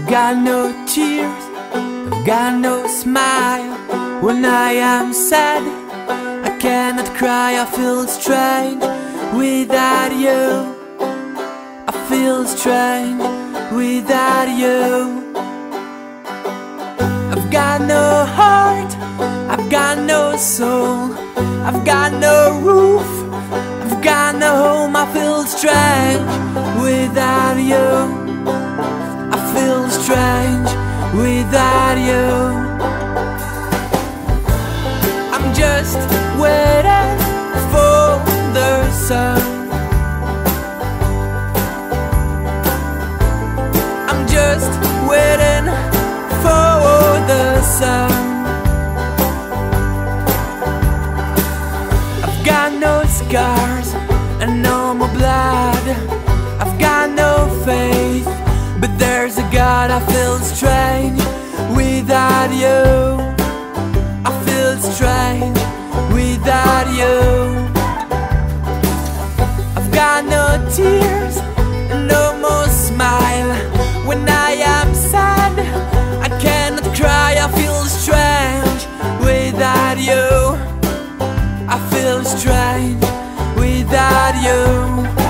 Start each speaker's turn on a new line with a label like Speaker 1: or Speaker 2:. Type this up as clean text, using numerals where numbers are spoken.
Speaker 1: got no tears, I've got no smile. When I am sad, I cannot cry. I feel strange without you. I feel strange without you. I've got no heart, I've got no soul, I've got no roof, I've got no home. I feel strange without you. I feel strange without you. I'm just waiting for the sun. I'm just waiting for the sun. I've got no scars and no more blood. I've got no faith, but there's a God. I feel strange without you. I feel strange without you. I've got no tears and no more smile. When I am sad, I cannot cry. I feel strange without you. I feel strange without you.